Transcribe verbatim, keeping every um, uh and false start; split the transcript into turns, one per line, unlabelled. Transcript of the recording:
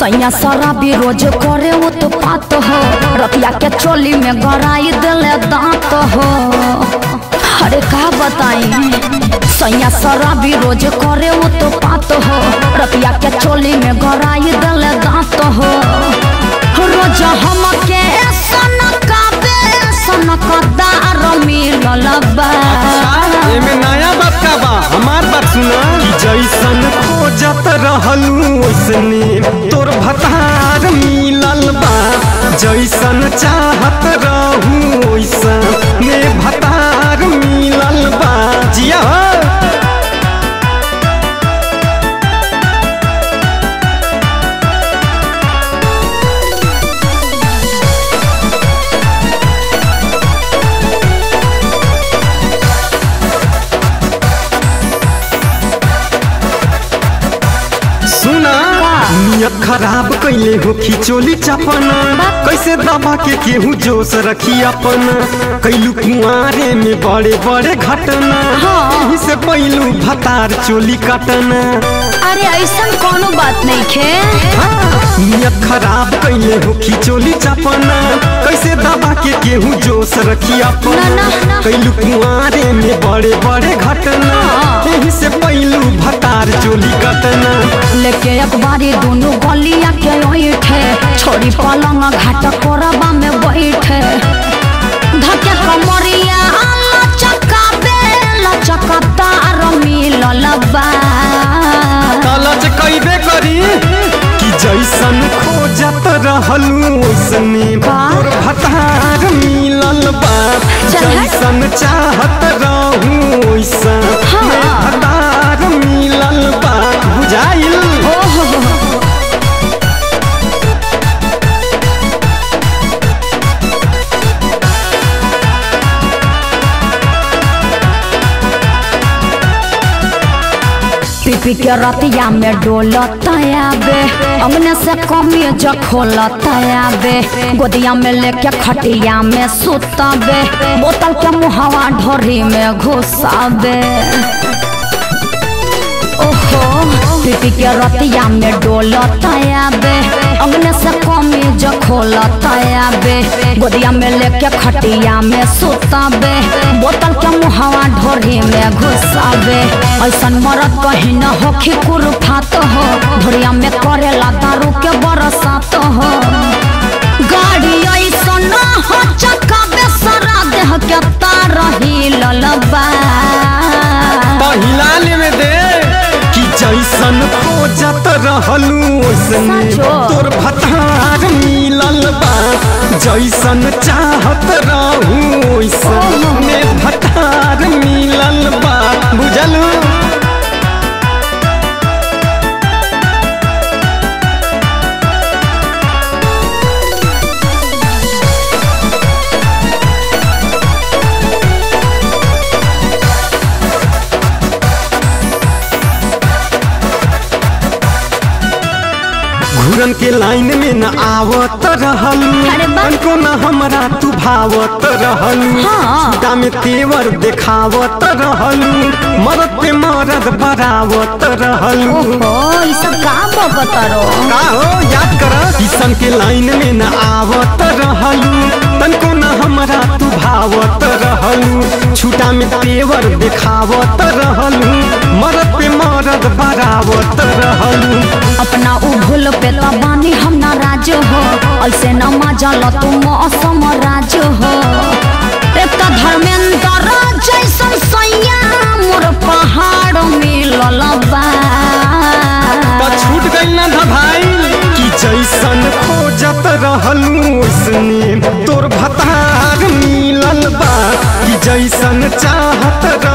सैया शराबी रोज करे वो तो पात हो, रतिया के चोली में गड़ाई दिले दांत हो। अरे का बताई सैया शराबी रोज करे वो तो पात हो, रतिया के चोली में गड़ाई दिले दांत हो। रोज हम के सनकाबे सनकदार मिलल बा।
एमे नया बात का बा, हमार बात सुना कि जैसन खोजत रहलू वैसने तोर भतार मिलल बा। जैसन चाहत रहू वैसने भतार मिलल बा। जिया नियत खराब कैले हो खिचोली चपन, कैसे दबा के केहू जोश रखी अपन। कैलू कुआरे में बड़े बड़े घटना, यही से पैलू भतार चोली कटना।
अरे ऐसा कोनो बात नहीं खे।
नियत खराब कैले हो खिचोली चपन, कैसे दबा के केहू जोश रखी अपन। कैलू कुआरे में बड़े बड़े घटना, यही से पैलू भतार चोली कटना।
लेके अखबारी दोनों गलिया के ओइठे, छोड़ी पलंग घाट कोरबा में बैठे। धके कमरिया लचकाबे लचकतार मिलल बा।
तलच कइबे करी कि जैसन खोजत रहलू वैसने तोर भतार मिलल बा। जैसन चाहत रहू वैसने भतार मिलल बा। बुझाइल
पीपी के रतिया में डोलताया बे, अंगने से कमी जो खोलताया बे। गोदिया में लेके खटिया में सुताबे, बोतल के मुहावा ढोरी में घुसाबे। ओहो पीपी के रतिया में डोलताया बे, अंगने से कमी जो खोलताया बे। गोदिया में लेके खटिया में सुताबे, बोतल के मुहावा ढोरी में घुसाबे। ऐसन मरद कहीं न होखी कुरफात हो, ढोरिया में करेला दारू के बरसात हो। गाड़ी ऐसन हो चकाबे सारा देह के तार हिलल बा।
पहिला लेवे दे कि जैसन खोजत रहलू वैसने तोर भतार मिलल बा। जैसन चाहत रहू वैसने भतार मिलल बा। बुझलू घूरन के लाइन में न आवत रहलू, उनको न हमरा तू भावत रहलू। छुटा में तेवर देखावत रहलू, मरद पे मरद बरावत रहलू।
ई सब काम बतरो
का हो याद कर। किशन के लाइन में न आवत रहलू, तनको न हमरा तू भावत रहलू। छुटा में तेवर देखावत रहलू, मरद पे मरद बरावत रहलू।
अपना उ भूल पे तबानी हम नाराज हो, ऐसे न मजल तू मौसम राज हो। एक तो धर्मेंद्र जैसन सैया मोर पहाड़ मिलल बा।
तो छूट गई ना था भाई कि जैसन खोजत रहलू वैसने तोर भतार मिलल बा। कि जैसन चाहत